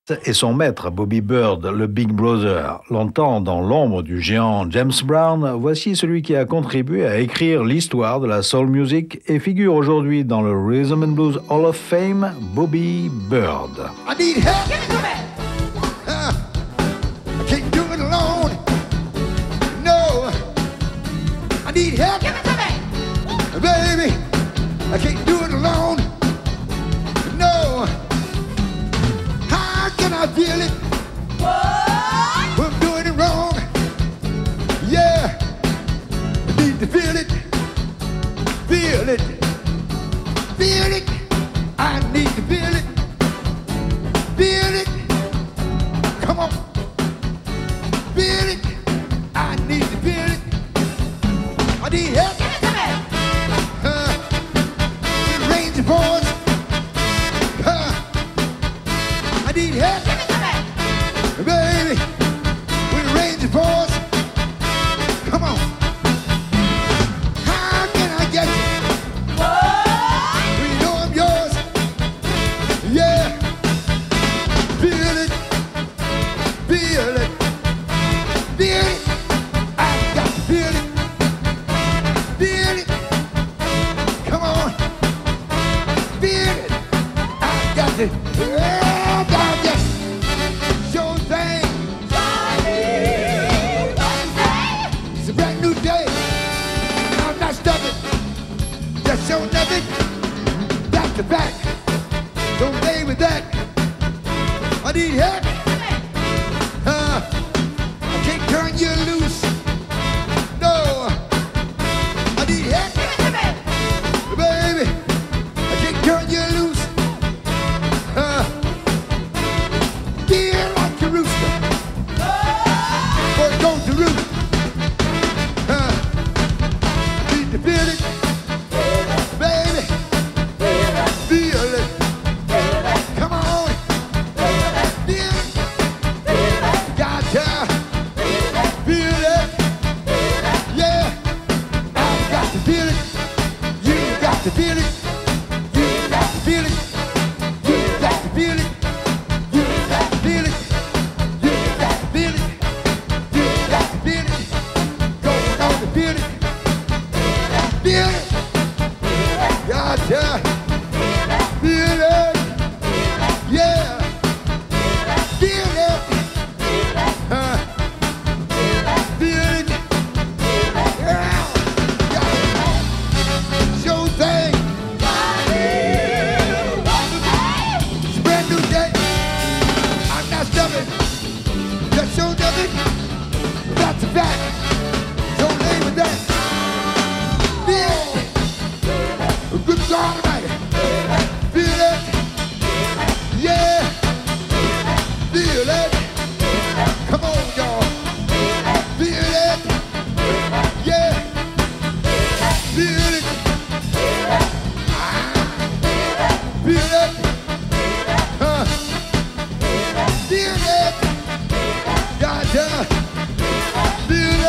Et son maître, Bobby Bird, le Big Brother. Longtemps dans l'ombre du géant James Brown, voici celui qui a contribué à écrire l'histoire de la soul music et figure aujourd'hui dans le Rhythm and Blues Hall of Fame, Bobby Bird. I need help. Give it to me. I can't do it alone. No. I need help. Give it to me. Baby, I can't do it alone. No. How can I feel it? What? When I'm doing it wrong. Yeah. I need to feel it. Feel it. Feel it. I need to feel it. Feel it. Come on. Feel it. I need to feel it. I need help. Give it to me. Range of boys. I need help. Give it to me. Baby. With the range of boys. Come on. How can I get you? What? When you know I'm yours. Yeah. Feel it, feel it, feel it. I've got to feel it, feel it. Come on, feel it. I've got to, yeah, got to show thing. It's a brand new day. I'm not stopping. Just show nothing. Back to back. Don't play with that. I need help. I can't turn you loose. No. I need help. Baby, I can't turn you loose. Feel like a rooster. Or it goes to roost. Need to feel it. Baby, feel it. Come on. Feel it. Gotcha. Feel it. Yeah. I've got to feel it. You got to feel it. You got to feel it. You got to feel it. You got to feel it. You got to feel it. You got to feel it. Going on to feel it. Feel it. Gotcha. Feel it. Yeah. Feel it. Feel it. Yeah. Show thing. It's a brand new day. I'm not stopping. Just show nothing. That's a fact. Don't lay with that. Feel it. Good God Almighty. Feel it. Yeah. Feel it. Come on, y'all. Feel it. Yeah. Feel it. Feel it. Feel it. Gotcha. Feel it.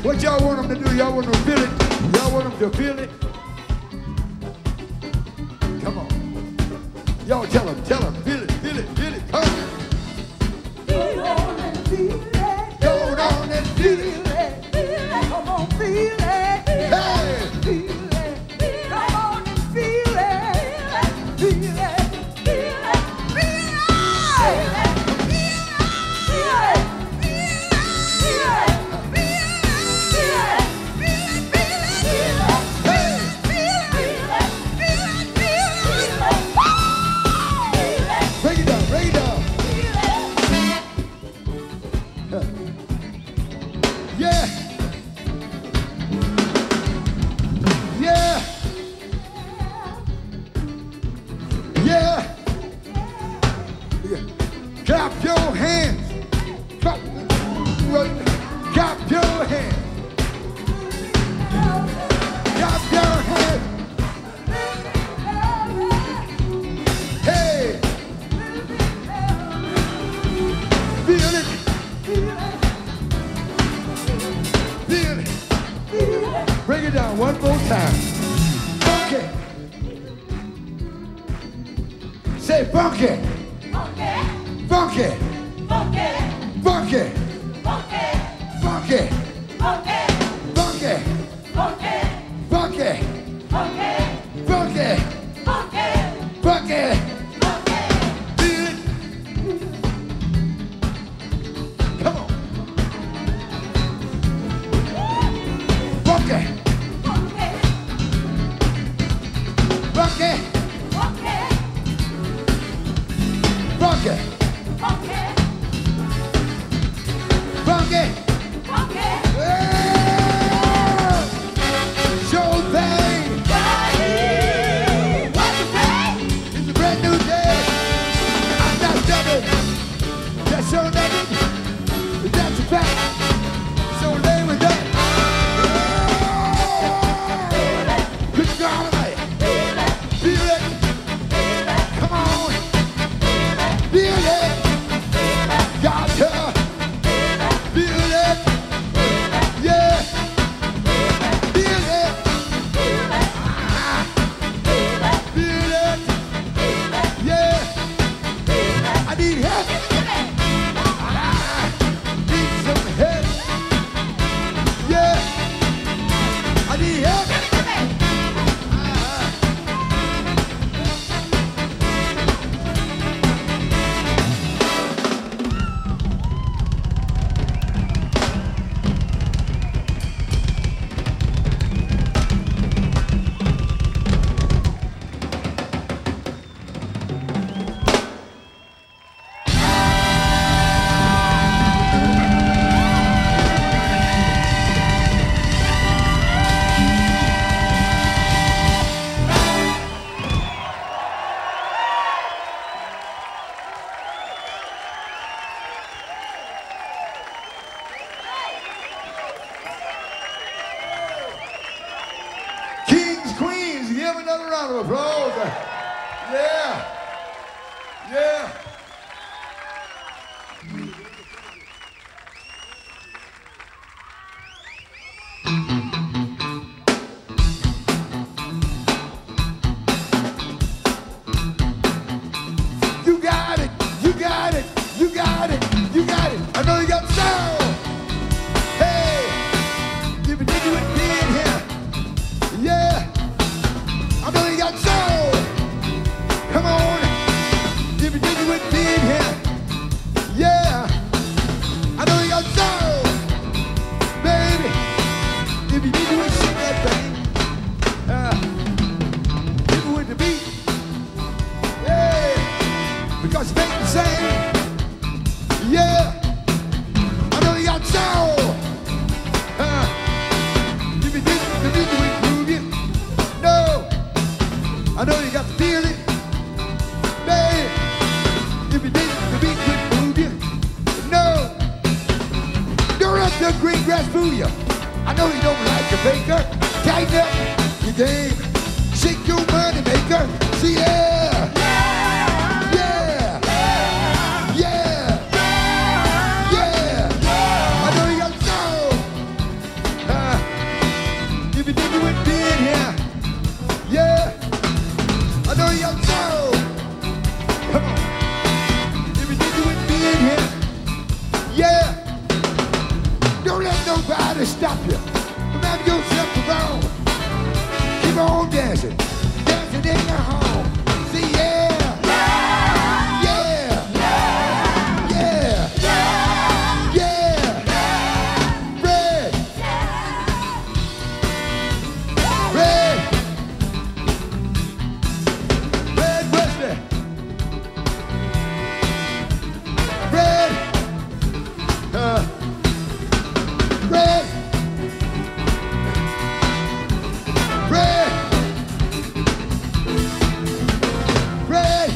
What y'all want them to do? Y'all want them to feel it? Y'all want them to feel it? Come on. Y'all tell them, feel it, feel it, feel it. Come on. Feel on and feel it. Go on and feel it. Feel it. Come on, feel it. Hey. Feel it. Come on and feel it. Feel it. Feel it. Feel it. Feel it. Break it down, break it down. Yeah. Yeah. Yeah. Yeah. Clap your hands. Clap your hands. Clap your hands. Hey. Feel it. Feel it. Bring it down one more time. Funky. Say funky. Funky. Funky. Funky. Funky. Funky. Funky. Funky. Feel it. Come on. Funky. Funky. Funky. Funky. Yeah. Show thing. It's a brand new day. I'm not stubborn. That's so nothing. That's a fact. So lay with that. Good God, feel it. Come on. Feel it. Gotcha. Feel it. Yeah. Feel it. Ah. Feel it. Yeah. I need help. Ah. Need some help. Yeah. I need help. Ah. Kings, queens, give another round of applause. Yeah. Yeah. You got it. You got it. You got it. You got it. I know you got sound. Hey. If you did you would be in here. Yeah. I know you got soul. Come on. If you did you would be in here. Yeah. I know you got soul. Baby. If you did you would sing that thing. If it with the beat. Yeah. Because it ain't the same. Yeah. I know you got soul. If you did the beat would move you. No. I know you got to feel it. Baby. If you did the beat would move you. No. Don't let the green grass fool you. I know you don't like a baker. Tighten up your game. Shake your money maker. See, yeah. Yeah. Yeah. Yeah. I know you got soul. nobody stop you from having yourself around. Keep on dancing, dancing in your home. See, yeah, yeah, yeah, yeah. Red, red, red Wesley. Red, red, red, red.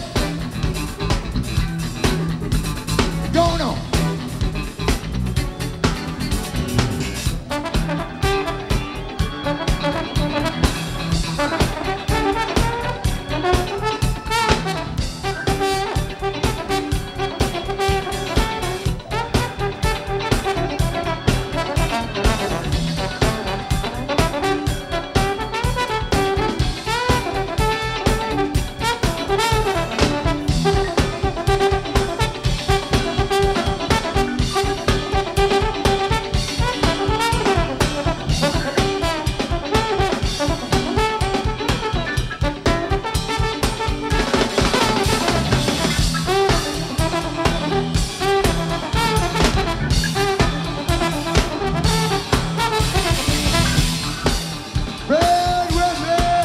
Going on. Red Wesley.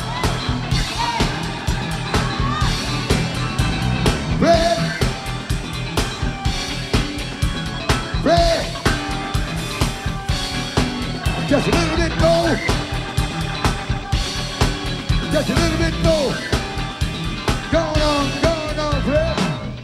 Red. Red. Just a little bit more. Just a little bit more. Going on, Red.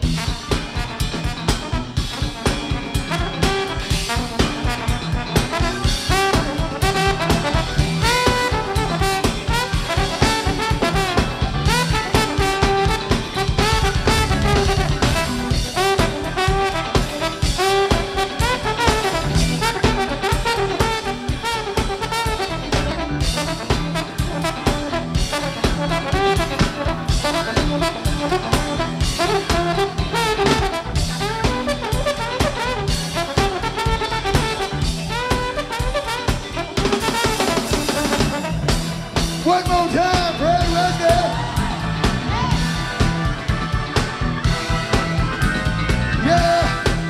One more time, Red Wesley. Yeah.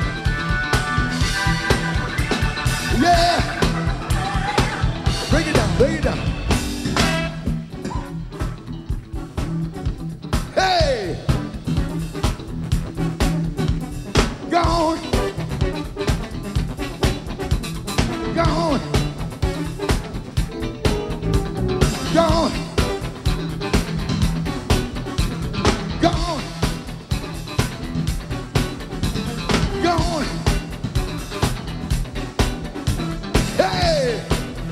Yeah. Bring it down, bring it down. Hey. Gone. Gone. Gone. Gone. Gone. Hey!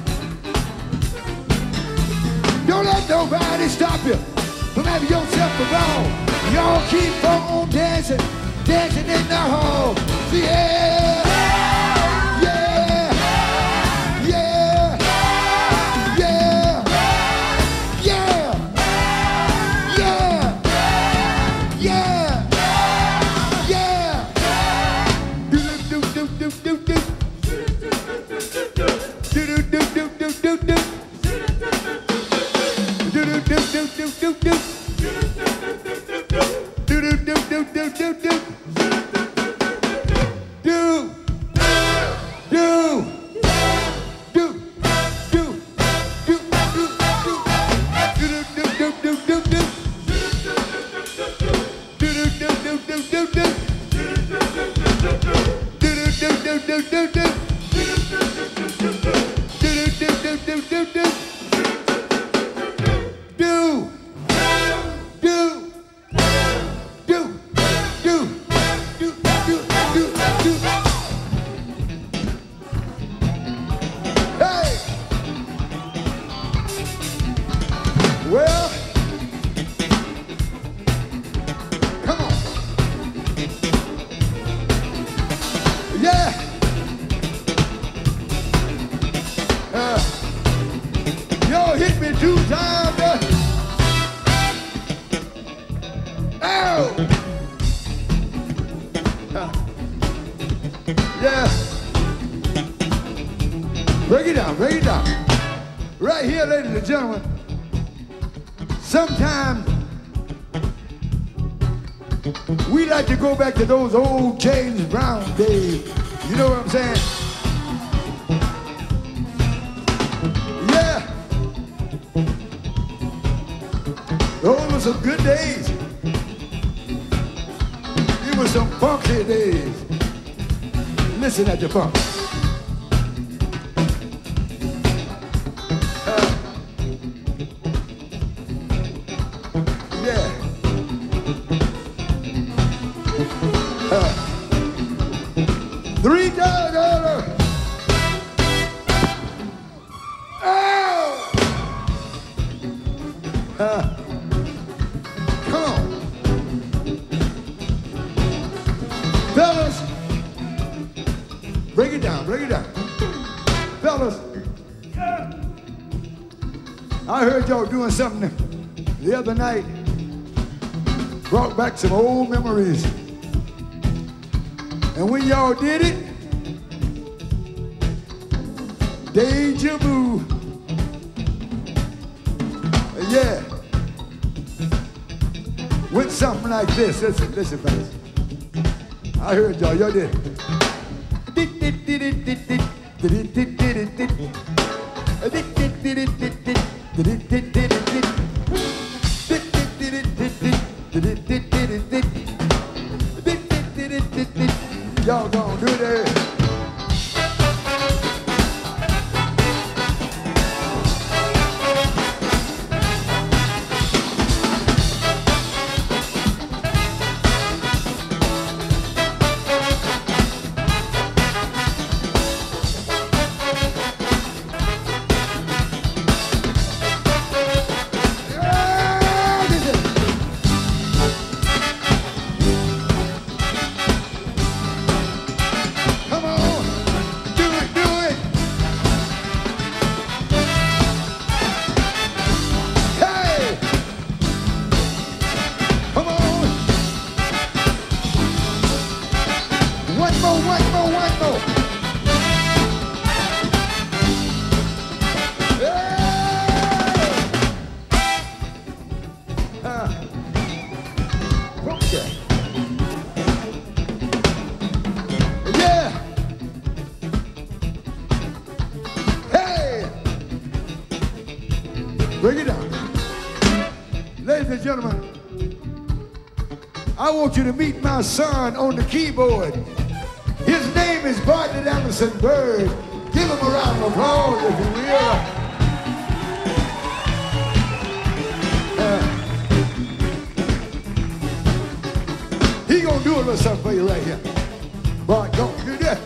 Don't let nobody stop you from having yourself around. Y'all keep on dancing, dancing in the hall. Yeah! Yeah! Yeah! Yeah! Yeah! Yeah! Yeah! Yeah! Do do do do do do. Do do do do do do do. Do do do do do do do. Do do do do do do do. Do Break it down, break it down. Right here, ladies and gentlemen, sometimes we like to go back to those old James Brown days. You know what I'm saying? Yeah. Those were some good days. It was some funky days. Listen at the funk. $3. Oh! Come on. Fellas, break it down, break it down. Fellas, I heard y'all doing something the other night. Brought back some old memories. And when y'all did it, deja vu. Yeah. Went something like this. Listen, listen, fellas. I heard y'all did Y'all gonna do that. Bring it down. Ladies and gentlemen, I want you to meet my son on the keyboard. His name is Bartlett Anderson Bird. Give him a round of applause if you will. He gonna do a little something for you right here. Bart, don't do that.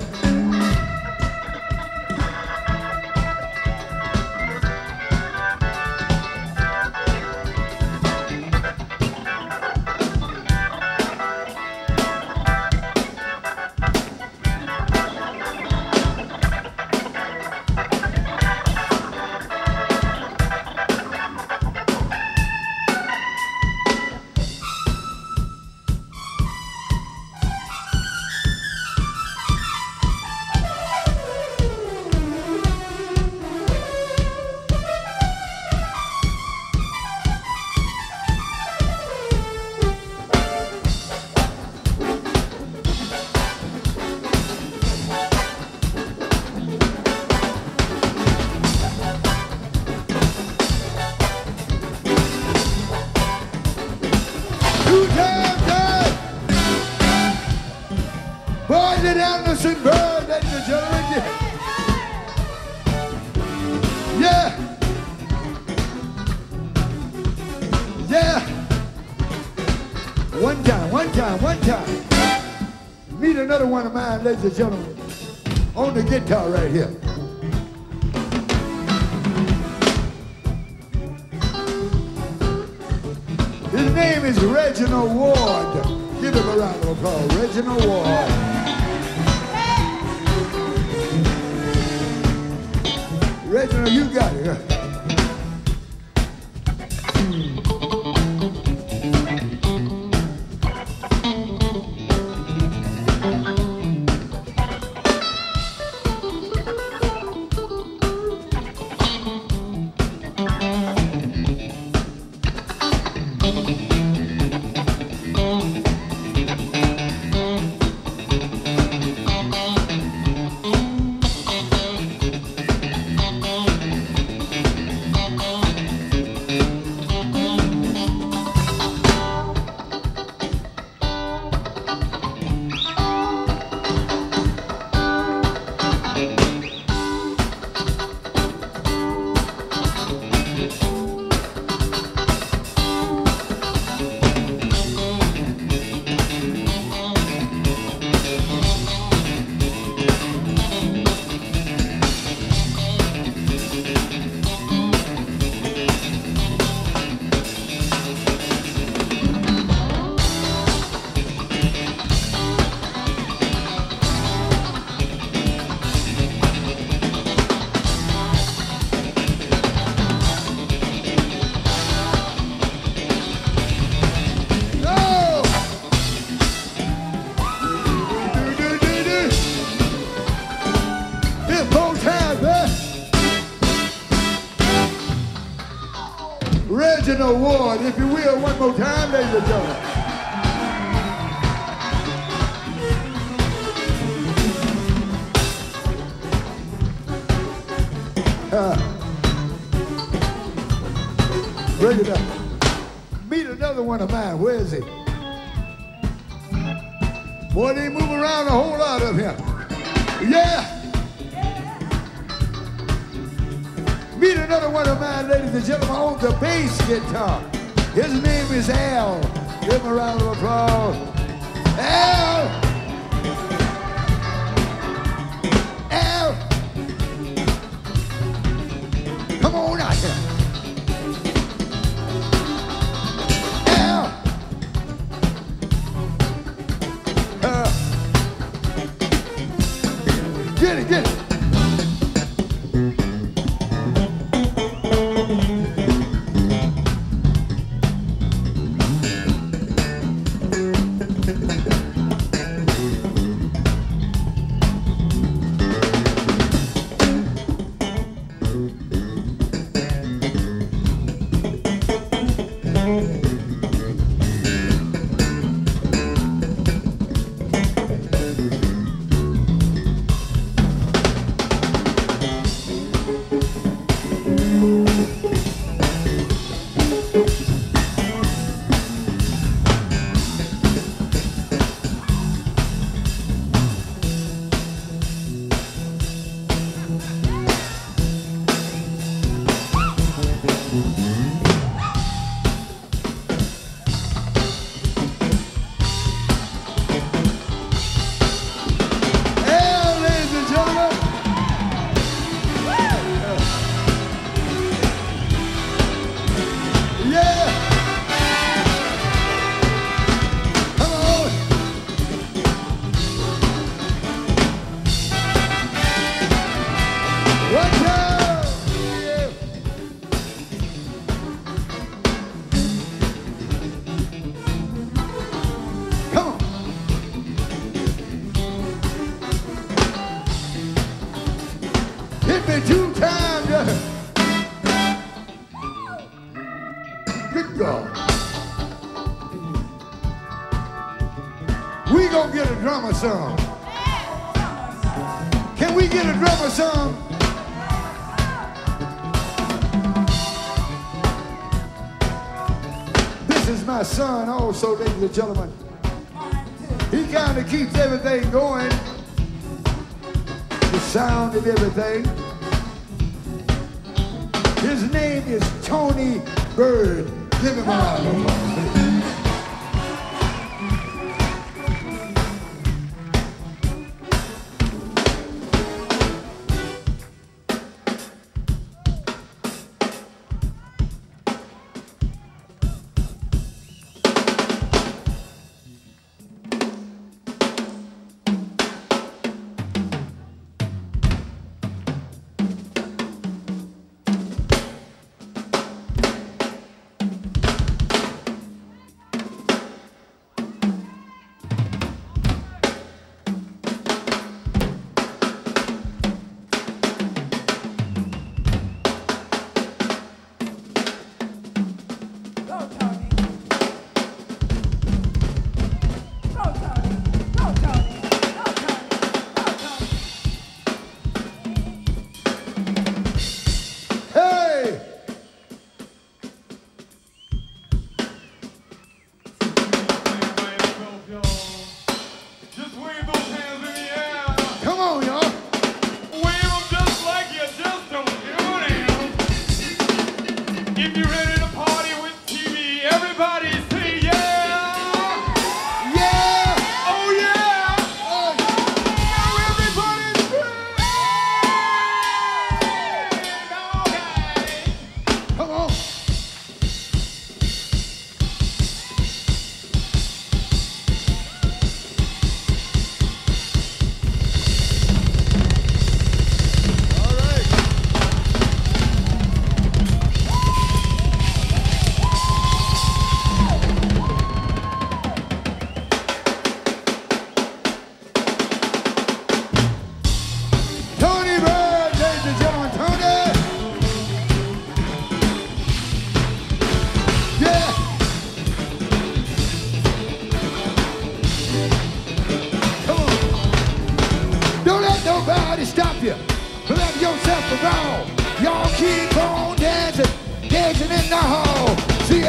Bartlett Anderson Bird, ladies and gentlemen. Yeah. Yeah. One time, one time, one time. Meet another one of mine, ladies and gentlemen, on the guitar right here. His name is Reginald Ward. Give him a round of applause. Reginald Ward. Reginald, you got it. Reginald Ward, if you will, one more time, ladies and gentlemen. Bring it up. Meet another one of mine. Where is he? Boy, they move around a whole lot up here. Yeah. Meet another one of mine, ladies and gentlemen, on the bass guitar. His name is Al. Give him a round of applause. Al! Al! Come on out here. Al! Get it, get it. We gonna get a drummer some. Can we get a drummer some? This is my son also, ladies and gentlemen. He kind of keeps everything going. The sound and everything. His name is Tony Bird. Give him a round of applause. and roll. Y'all keep on dancing, dancing in the hall. See,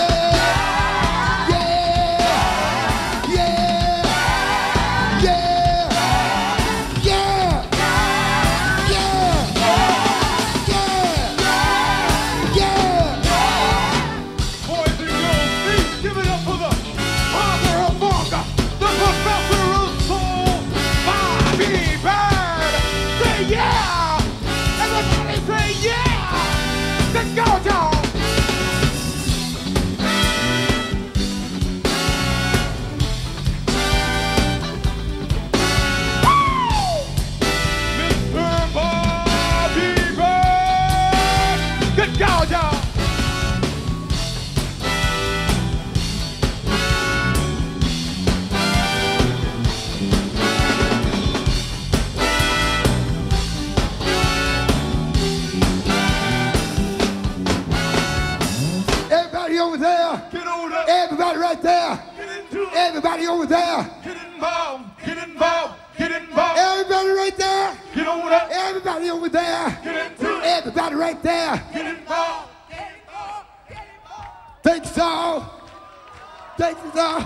over there. Get over there. Everybody right there. Get into it. Everybody over there. Get involved. Get involved. Get involved. Everybody right there. Get over there. Everybody over there. Get into it. Everybody right there. Get involved. Get involved. Get involved. Thanks, all. Thanks, all.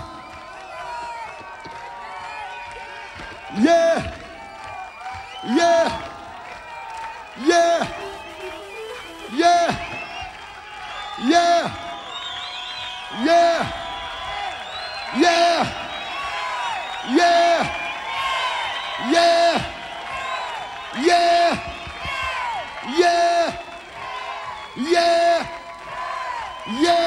Yeah. Yeah. Yeah. Yeah. Yeah. Yeah, yeah, yeah, yeah, yeah, yeah, yeah, yeah.